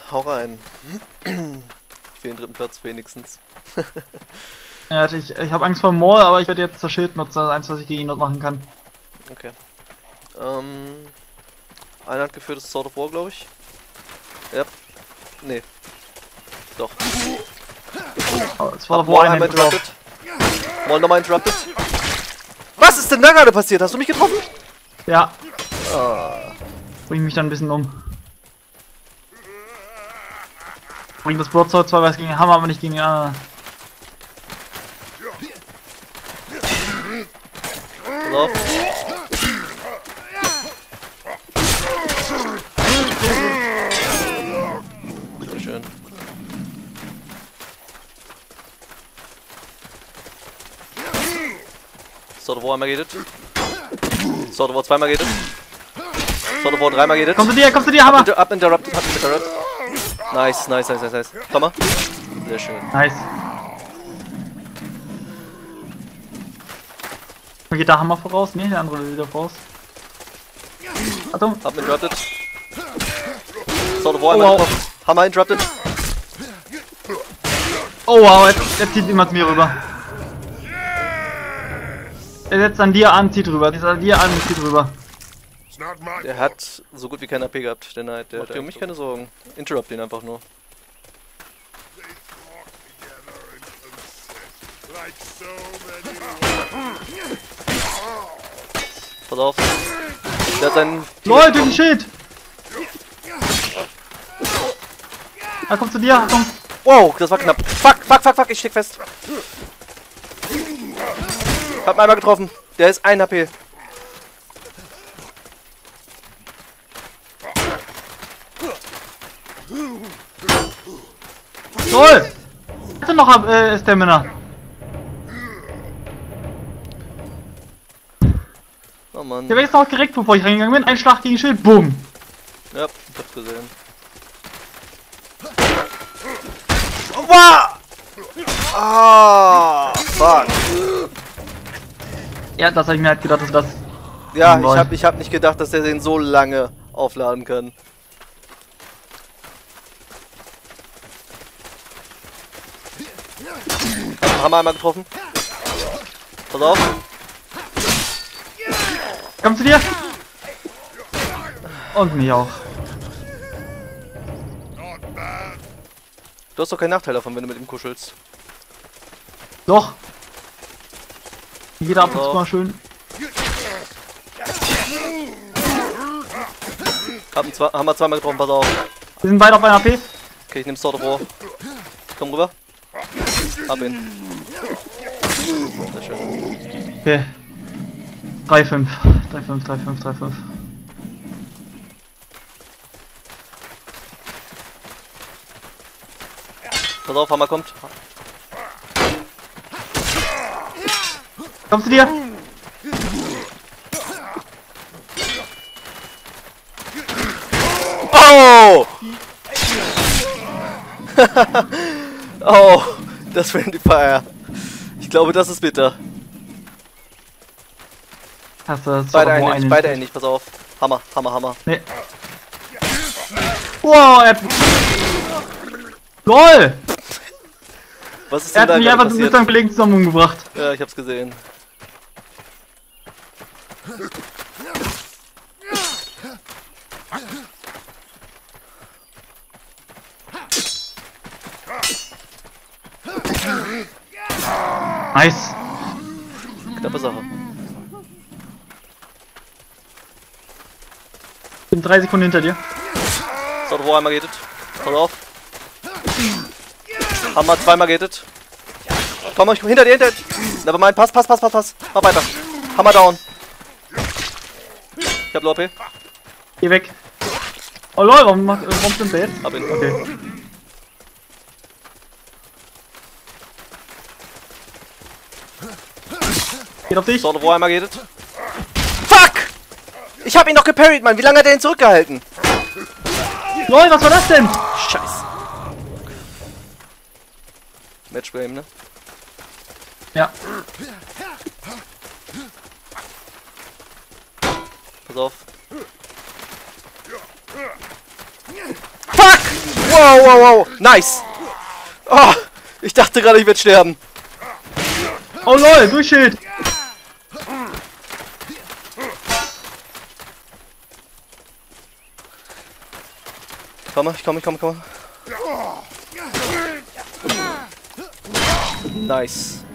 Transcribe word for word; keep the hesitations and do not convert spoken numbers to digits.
hau rein. Für den dritten Platz wenigstens. Ja, ich, ich habe Angst vor dem Maul, aber ich werde jetzt das Schild nutzen, das eins, was ich gegen ihn dort machen kann. Okay. Ähm. Einer hat geführtes Sword of War, glaube ich. Ja. Nee. Doch. Oh, das war doch Wall War einmal interrupted. Wall nochmal interrupted. Was ist denn da gerade passiert? Hast du mich getroffen? Ja. Ah. Bring mich dann ein bisschen um. Bring das Broadsword zwar was gegen den Hammer, aber nicht gegen den anderen. Pass auf. Sehr schön. Sword of War einmal geht. Sword of War zweimal geht. Sword of War dreimal geht. Komm zu dir, komm zu dir, Hammer! Up, up interrupted, up interrupted. Nice, nice, nice, nice, nice. Komm mal. Sehr schön. Nice. Geht der Hammer voraus? Ne, der andere will wieder voraus. Achtung! Up interrupted. Sword of War Oh, einmal wow. getroffen. Hammer interrupted. Oh wow, jetzt, jetzt zieht jemand mir rüber. Er setzt an dir an, zieht rüber. Dieser an dir an, zieht rüber. Der hat so gut wie kein A P gehabt, der Knight. Der hat für mich keine Sorgen. Interrupt ihn einfach nur. Pass auf. Der hat seinen... LOL, durch den Schild! Er kommt zu dir, Achtung! Wow, das war knapp. Fuck, fuck, fuck, fuck, ich steck fest. Hab ihn einmal getroffen. Der ist ein H P. LOL! Hatte noch äh, Stamina. Oh Mann. Der wäre jetzt auch direkt, bevor ich reingegangen bin. Ein Schlag gegen Schild, boom! Ja, ich hab's gesehen. Wow! Ah, fuck. Ja, das habe ich mir halt gedacht, dass das... Ja, Oh ich hab, ich hab nicht gedacht, dass der den so lange aufladen kann. Hammer einmal getroffen. Pass auf. Komm zu dir! Und mich auch. Du hast doch keinen Nachteil davon, wenn du mit ihm kuschelst. Doch! Jeder ab und zu So. mal schön. Hab ihn zwei, haben wir zweimal getroffen, pass auf. Wir sind beide auf einer A P. Okay, ich nehm Sword of War. Komm rüber. Hab ihn. Sehr schön. Okay. drei fünf. drei fünf, drei fünf, drei fünf. Pass auf, Hammer kommt. Komm zu dir! Oh! Oh, das Friendly Fire. Ich glaube, das ist bitter. Hast du das Beide irgendwo ähnlich, einen- beide ähnlich, pass auf. Hammer, Hammer, Hammer. Nee. Wow, er hat... LOL! Was ist Er denn da hat mich gerade einfach mit passiert? seinem Kollegen zusammen umgebracht. Ja, ich hab's gesehen. Nice. Knappe Sache. Ich bin drei Sekunden hinter dir. So, wo einmal geht. Pass auf. Hammer zweimal geht. Komm, ich hinter dir, hinter dir. Never mind, pass, pass, pass, pass, pass. Mach weiter. Hammer down. Ich hab Low A P. Geh weg. Oh lol, warum, macht- warum stimmt der jetzt? Hab ihn. Okay. Geht auf dich. So, wo einmal geht. Fuck! Ich hab ihn doch geparried, Mann. Wie lange hat er ihn zurückgehalten? Lol, was war das denn? Scheiße. Matchbame, ne? Ja. Pass auf. Fuck! Wow, wow, wow. Nice. Oh, ich dachte gerade, ich werde sterben. Oh lol, Durchschild! Komm mal, ich komme, ich komme, ich komme. Nice.